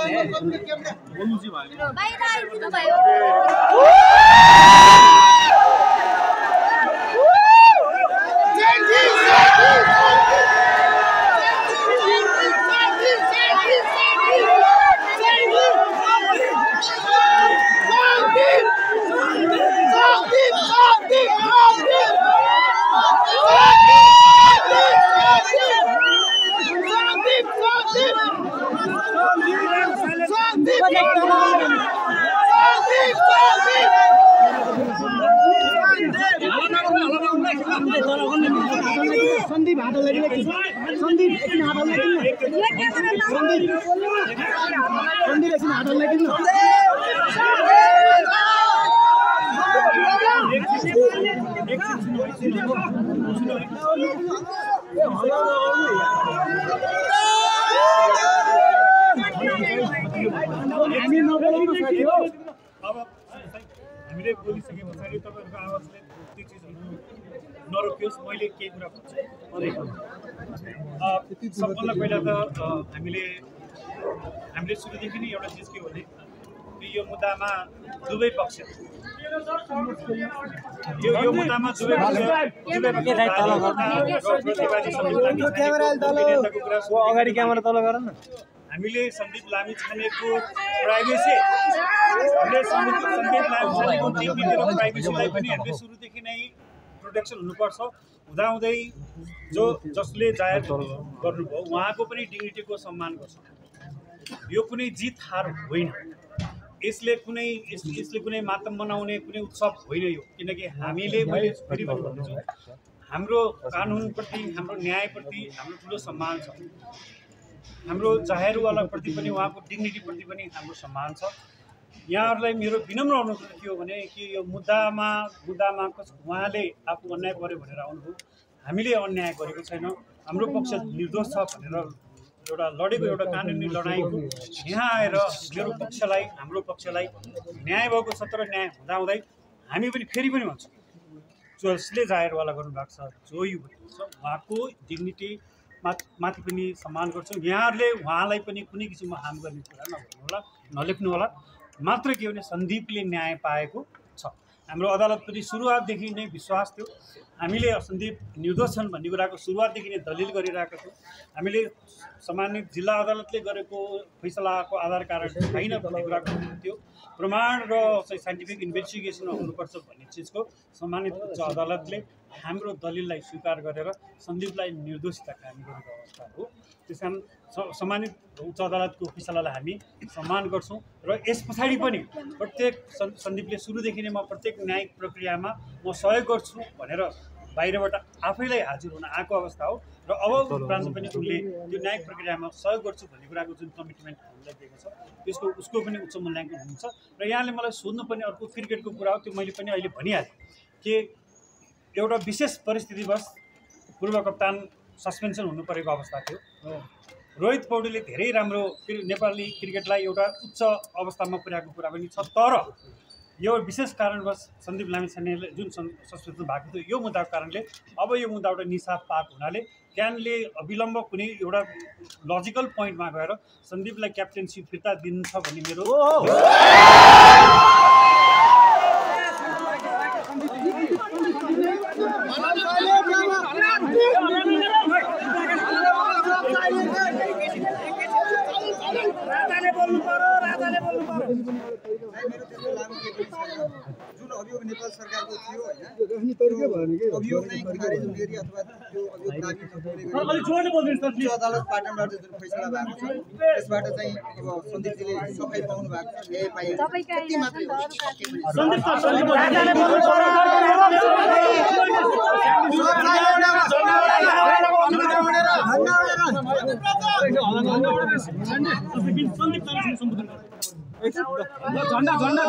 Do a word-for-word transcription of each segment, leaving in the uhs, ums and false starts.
बोल्नु चाहिँ भयो बाहिर आइदिनु भयो संदीप हाथ लगे संदीप एकछिन हात लगे संदीप संदीप एकछिन हात लगे हामी नबोलाउनु साथी हो अब हामीले बोलिसके पछाडि तपाईहरुको आवाजले त्यो चीजहरु नरोकियोस् मैले केही कुरा भन्छु सबभन्दा पहिला त हामीले हामीले सुरुदेखि नै एउटा चीज के हो भने यो मुद्दामा दुवै पक्ष यो यो मुद्दामा दुवै पक्ष दुवै पक्ष अगाडि क्यामेरा तल गर न हामीले सन्दीप लामिछानेको प्राइभेसी हामीले सन्दीप लामिछानेको डिग्निटी र प्राइभेसीलाई पनि हामीले सुरुदेखि नै प्रोटेक्सन हुनुपर्छ हुँदाहुँदै जो जसले जाहेर गर्नुभयो उहाँको पनि डिग्निटीको सम्मान गर्छ यो कुनै जित हार होइन यसले कुनै यसले कुनै मातम मनाउने कुनै उत्सव होइन यो किनकि हामीले मैले फेरि भन्छु हाम्रो कानुनप्रति हाम्रो न्यायप्रति हाम्रो ठुलो सम्मान छ हाम्रो जाहेरवालाप्रति पनि उहाँको डिग्निटीप्रति पनि हाम्रो सम्मान छ यहाँहरूलाई मेरो विनम्र अनुरोध के हो भने कि यो मुद्दामा मुद्दामा उहाँले आफू अन्याय गर्यो भनेर आउनुभयो हामीले अन्याय गरेको छैन हाम्रो पक्ष निर्दोष छ भनेर एउटा लडेको एउटा कानुनी लडाइँको यहाँ आएर मेरो पक्षलाई हाम्रो पक्षलाई न्याय भएको छ तर न्याय हुँदाहुँदै हामी पनि फेरि पनि भन्छौँ जसले जाहेरवाला गर्नुभएको छ जो यो छ उहाँको डिग्निटी माथि पनि सम्मान गर्छौँ यहाँहरूले उहाँलाई पनि कुनै किसिममा हार्म गर्ने कुरा नगर्नु होला नलेख्नु होला मात्र के भने सन्दीपले न्याय पाएको छ हाम्रो अदालत पनि सुरुवातदेखि नै विश्वास थियो हामीले सन्दीप निर्दोष छन् भन्ने कुराको सुरुवातदेखि नै दलिल गरिरहेका छौँ हामीले सम्मानित जिल्ला अदालतले गरेको फैसलाको आधार कारण छैन भन्ने कुराको थियो प्रमाण र साइन्टिफिक इन्भेस्टिगेसन हुनुपर्छ भन्ने चिजको सम्मानित उच्च अदालतले हाम्रो दलिललाई स्वीकार गरेर सन्दीपलाई निर्दोषिता कायम गरेको अवस्था हो त्यस कारण सम्मानित उच्च अदालतको फैसलालाई हामी सम्मान गर्छौँ र यस पछाडि पनि प्रत्येक सन्दीपले सुरुदेखि नै म प्रत्येक न्यायिक प्रक्रियामा म सहयोग गर्छु भनेर बाहिरबाट आफैलाई हाजिर हुन आएको अवस्था हो र अब उपरान्त पनि उनले त्यो न्यायिक प्रक्रियामा सहयोग गर्छु भन्ने कुराको जुन कमिटमेन्ट हामीलाई दिएको छ त्यसको उसको पनि उच्च मूल्याङ्कन हुन्छ र यहाँले मलाई सोध्नुपर्ने अर्को क्रिकेटको कुरा हो त्यो मैले पनि अहिले भनिहालेँ कि एउटा विशेष परिस्थितिवश पूर्व कप्तान सस्पेन्सन हुनु परेको अवस्था थियो रोहित पौडेलले धेरै राम्रो नेपाली क्रिकेटलाई एउटा उच्च अवस्थामा पुर्याएको कुरा पनि छ तर यो विशेष कारणवश सन्दीप लामिछानेले जुन सस्पेन्सन भएको थियो यो मुद्दाको कारणले अब यो मुद्दा एउटा निसाफ पाएको हुनाले क्यानले अविलम्ब कुनै एउटा लजिकल पोइन्टमा गएर सन्दीपलाई क्याप्टेनसिप फिर्ता दिन्छ भन्ने मेरो जुन अभियोग नेपाल सरकारको थियो हैन अभियोग चाहिँ खारिज गरी अथवा त्यो अभियोग दाबी नगरेको अदालत पाटनबाट जुन फैसला भएको छ त्यसबाट चाहिँ अब सन्दीपजीले सफाई पाउनु भएको छ न्याय पाएको त्यति मात्रै हो सन्दीप सरले राजाले बोल्नु पर्यो झन्डा झन्डा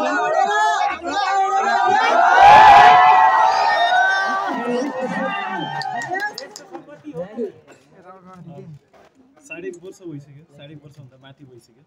साढे वर्ष भइसक्यो साढे वर्षभन्दा माथि भइसक्यो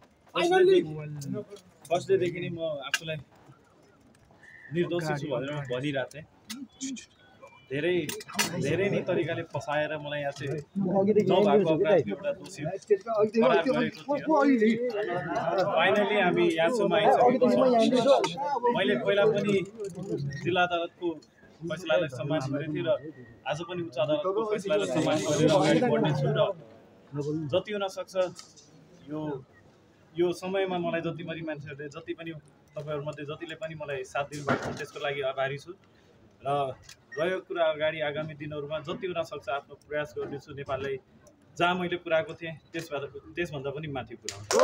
फर्स्ट डेदेखि नै म आफूलाई निर्दोष छु भनेर भनिरहेको थिएँ धेरै धेरै नै तरिकाले फसाएर मलाई यहाँ चाहिँ नभएको अपराधको एउटा दोषी करार गरेको थियो। फाइनली हामी यहाँसम्म आइसकेको छौँ। मैले पहिला पनि जिल्ला अदालतको फैसलालाई सम्मान गरेको थिएँ र आज पनि उच्च अदालतको फैसलालाई सम्मान गरेर अगाडि बढ्नेछु र जति हुन सक्छ यो यो समयमा मलाई जति पनि मान्छेहरूले जति पनि तपाईँहरूमध्ये जतिले पनि मलाई साथ दिनुभएको छ त्यसको लागि आभारी छु र रहेको कुरा अगाडि आगामी दिनहरूमा जति हुन सक्छ आफ्नो प्रयास गर्नेछु नेपाललाई जहाँ मैले पुऱ्याएको थिएँ त्यसबाट त्यसभन्दा पनि माथि पुऱ्याउँछु।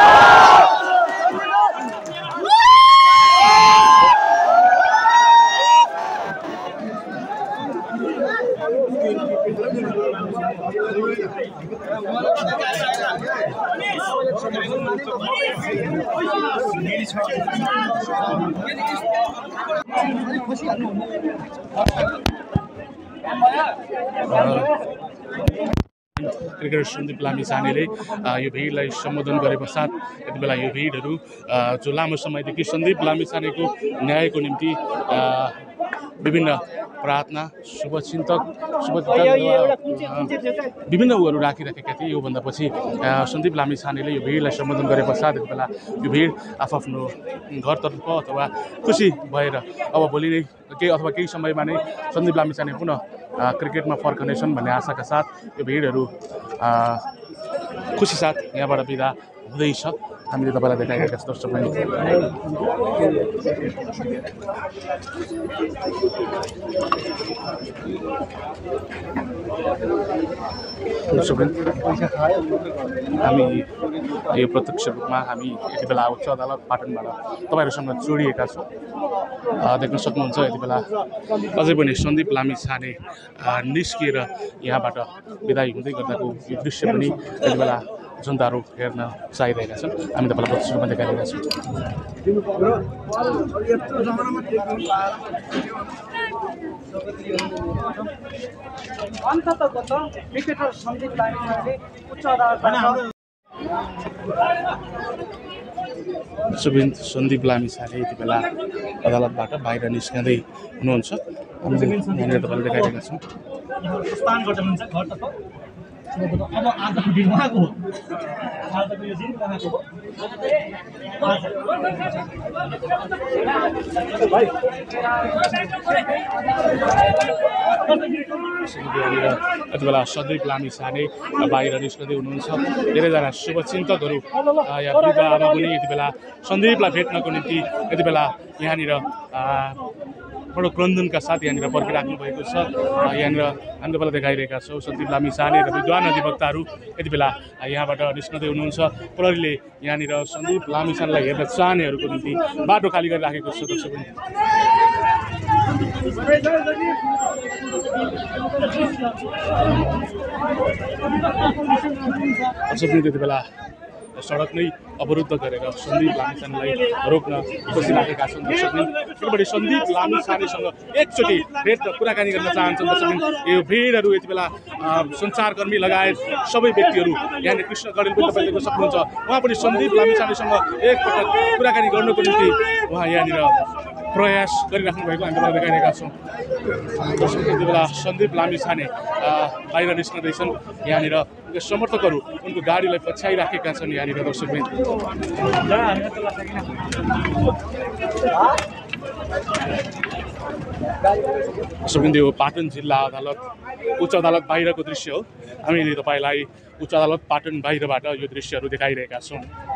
क्रिकेटर सन्दीप लामिछानेले यो भिडलाई सम्बोधन गरे पश्चात यति बेला यो भिडहरू जो लामो समयदेखि सन्दीप लामिछानेको न्यायको निम्ति विभिन्न प्रार्थना शुभचिन्तक शुभचिन्तक विभिन्न उहरू राखिराखेका थिए। योभन्दा पछि सन्दीप लामिछानेले यो भिडलाई सम्बोधन गरे पश्चात यति बेला यो भिड आफ्नो घरतर्फ अथवा खुसी भएर अब भोलि नै केही अथवा केही समयमा नै सन्दीप लामिछाने पुनः क्रिकेटमा फर्कनेछन् भन्ने आशाका साथ यो भिडहरू खुसी साथ यहाँबाट बिदा हुँदैछ। हामीले तपाईँलाई देखाइरहेका छौँ दर्शक पनि हामी यो प्रत्यक्ष रूपमा हामी यति बेला उच्च अदालत पाटनबाट तपाईँहरूसँग जोडिएका छौँ। देख्न सक्नुहुन्छ यति बेला अझै पनि सन्दीप लामिछाने निस्किएर यहाँबाट बिदाई हुँदै गर्दाको यो दृश्य पनि यति बेला जनताहरू हेर्न चाहिरहेका छन्। हामी तपाईँलाई प्रत्यक्ष रूपमा देखाइरहेका छौँ। सन्दीप लामिछाने यति बेला अदालतबाट बाहिर निस्कँदै हुनुहुन्छ। हामीले तपाईँलाई देखाइरहेका छौँ। अब आजको दिन उहाँको हो, आजको यो दिन उहाँको हो। यति बेला सन्दीप लामिछाने बाहिर निस्कँदै हुनुहुन्छ। धेरैजना शुभचिन्तकहरू यहाँ विवाहमा पनि यति बेला सन्दीपलाई भेट्नको निम्ति यति बेला यहाँनिर बडो क्रन्दनका साथ यहाँनिर पर्खिराख्नु भएको छ। यहाँनिर हामी तपाईँलाई देखाइरहेका छौँ सन्दीप लामिछाने र विद्वान अधिवक्ताहरू यति बेला यहाँबाट निस्कँदै हुनुहुन्छ। प्रहरीले यहाँनिर सन्दीप लामिछानेलाई हेर्न चाहनेहरूको निम्ति बाटो खाली गरिराखेको छ। दर्शक त्यति बेला सडक नै अवरुद्ध गरेर सन्दीप लामिछानेलाई रोक्न खोजिराखेका छन्। दर्शकबिन किनभने सन्दीप लामिछानेसँग एकचोटि भेट कुराकानी गर्न चाहन्छन्। दर्शकबिन यो भिडहरू यति बेला सञ्चारकर्मी लगायत सबै व्यक्तिहरू यहाँनिर कृष्ण गडेल पनि तपाईँले देख्न सक्नुहुन्छ। उहाँ पनि सन्दीप लामिछानेसँग एकपटक कुराकानी गर्नको निम्ति उहाँ यहाँनिर प्रयास गरिराख्नु भएको हामी तपाईँलाई देखाइरहेका छौँ। दर्शक यति बेला सन्दीप लामिछाने बाहिर निस्कँदैछन्। यहाँनिर समर्थकहरू उनको गाडीलाई पछ्याइराखेका छन्। यहाँनिर दर्शकबिन दर्शकबिन यो पाटन जिल्ला अदालत उच्च अदालत बाहिरको दृश्य हो। हामीले तपाईँलाई उच्च अदालत पाटन बाहिरबाट यो दृश्यहरू देखाइरहेका छौँ।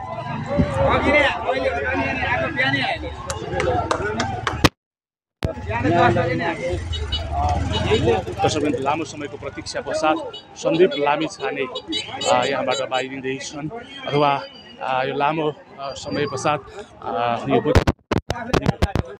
दर्शकबिन लामो समयको प्रतीक्षा पश्चात सन्दीप लामिछाने यहाँबाट बाहिरिँदैछन् अथवा यो लामो समय पश्चात यो